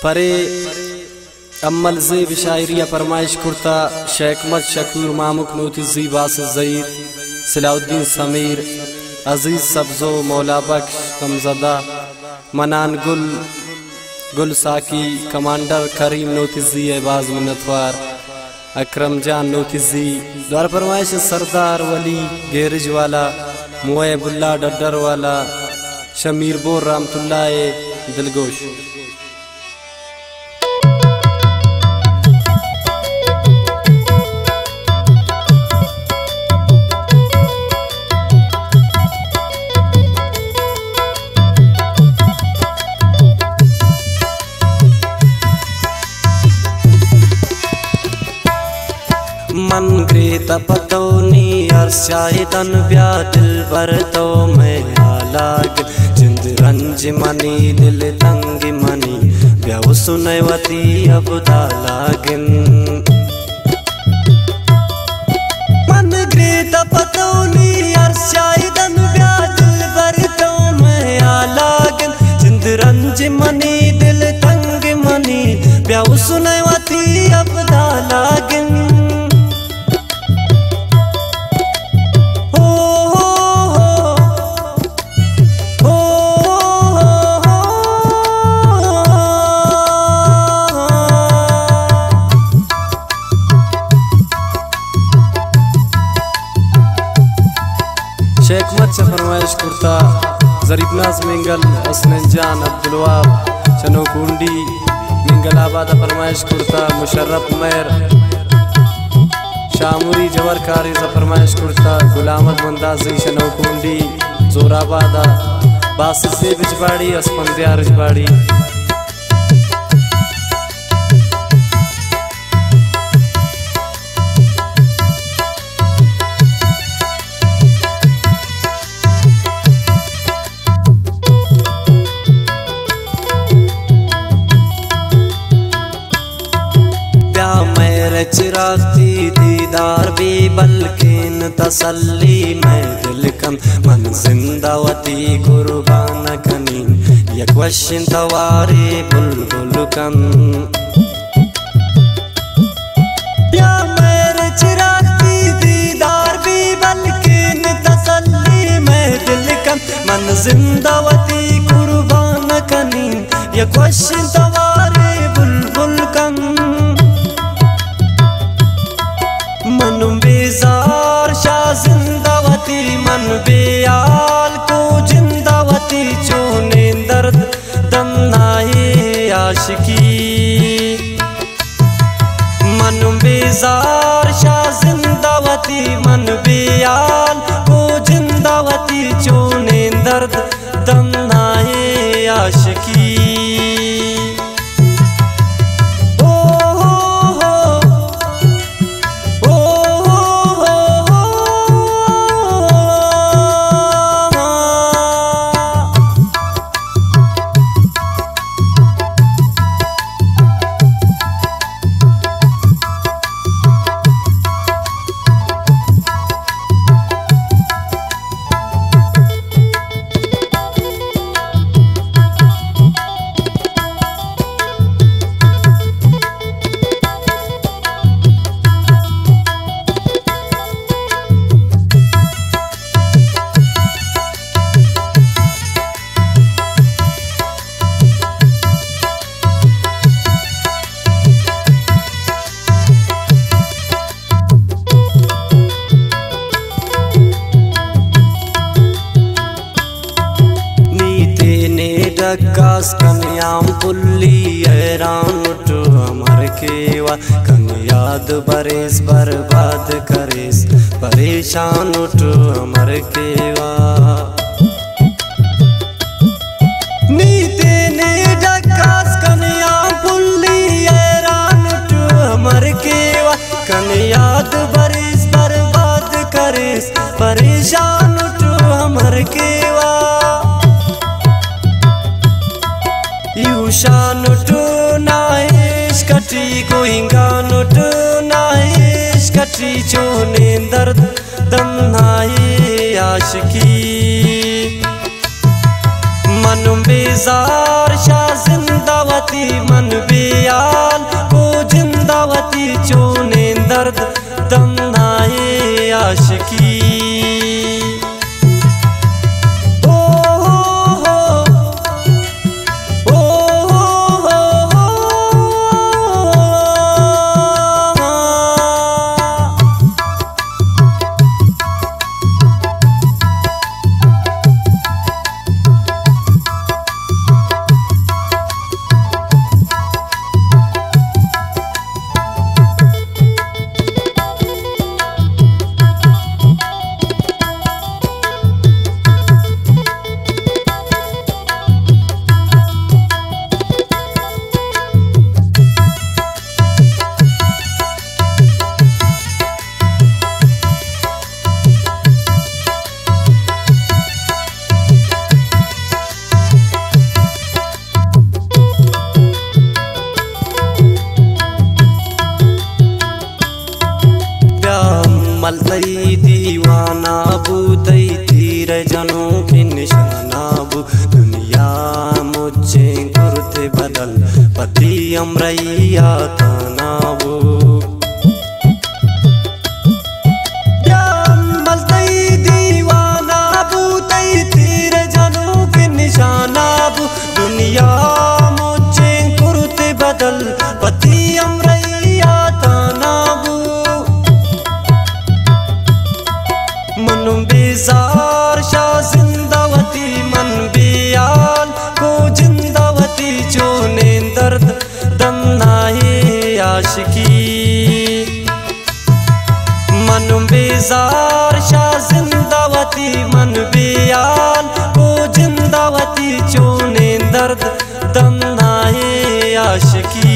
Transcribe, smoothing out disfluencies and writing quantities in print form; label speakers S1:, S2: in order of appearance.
S1: परे अम्मल ज़ेब शायरिया फरमाइश कुर्ता शेखमत शकूर मामुक नोतिज़ी बास ज़ईर सलाउद्दीन समीर अजीज़ सब्ज़ो मौला बख्श कमज़दा मनान गुल साकी कमांडर करीम नोतिज़ी एबाज मिन्नतवार अकरम जान नोतिज़ी द्वार फरमाइश सरदार वली गेरज वाला मुएबुल्ला डड्डर वाला शमीर बोर रहमतुल्लाह दिलगोश।
S2: मन ग्रे तपतोनी अर्शायदन ब्या दिल पर तो मैं आलाग जिंद रंज मनी दिल तंग मनी ब्या सुनवती अब दालागिन मन ग्रे तपतोनी अर्शायदन ब्या दिल पर तो मैं आलाग जिंद रंज मनी दिल तंग मनी ब्या सुनवती अब दालागिन
S1: शेखमत से फरमाइश कुर्ता जरीबनाज मिंगल हसनैन जान अब्दुलवाब चनोकुंडी मिंगलाबाद फरमाइश कुर्ता मुशर्रफ मैर शामुरी जवरकारी फरमाइश कुर्ता गुलामत मंदाजी चनोकुंडी जोराबादा बासिसे बिजबाड़ी अस्पंदिया रजबाड़ी
S2: चिराती दीदार भी बल्किन तसल्ली मैं दिल कम मन जिंदावती कुर्बान कनी यकवशिन तवारे बुलबुल कम या मेरे चिराती दीदार भी बल्किन तसल्ली मैं दिल कम मन जिंदावती कुर्बान कनी यकवशिन तवारे बुलबुल कम मन बेजार शाह जिंदावती मन बेयाल को जिंदावती चोने दर्द दमनाए आशिकी मन बेजार शाह जिंदावती मन बेयाल को जिंदावती चोने दर्द दमनाए आशिकी कास कन्याम पुल्ली हैरान उठो अमर केवा कन याद बरेस बर्बाद करेस परेशान उठो अमर केवा नीते ने डकास कन्याम पुल्ली हैरान उठो अमर केवा कन याद बरेस बर्बाद करेस परेशान उठो अमर केवा शान टू नाइश कटी गोइंगान टू नाइश कटी चोने दर्द दम नाई आशिकी मन बेजार शाह जिंदावती मन बेयाल को जिंदावती चोने दर्द दमनाए आशिकी मलतई दीवाना बूतई तीर जनों की निशाना बू दुनिया मुझे गुरते बदल पति अमरैया तनाबू मलतई दीवाना बूतई तीर जनों की निशाना बू दुनिया मुझे गुरते बदल पति अमरैया तनाबू मन बेजार शाह जिंदावती मन बेयाल को जिंदावती चोने दर्द दमनाए आशिकी मन बेजार शाह जिंदावती मन बेयाल को जिंदावती चोने दर्द दमनाए आशिकी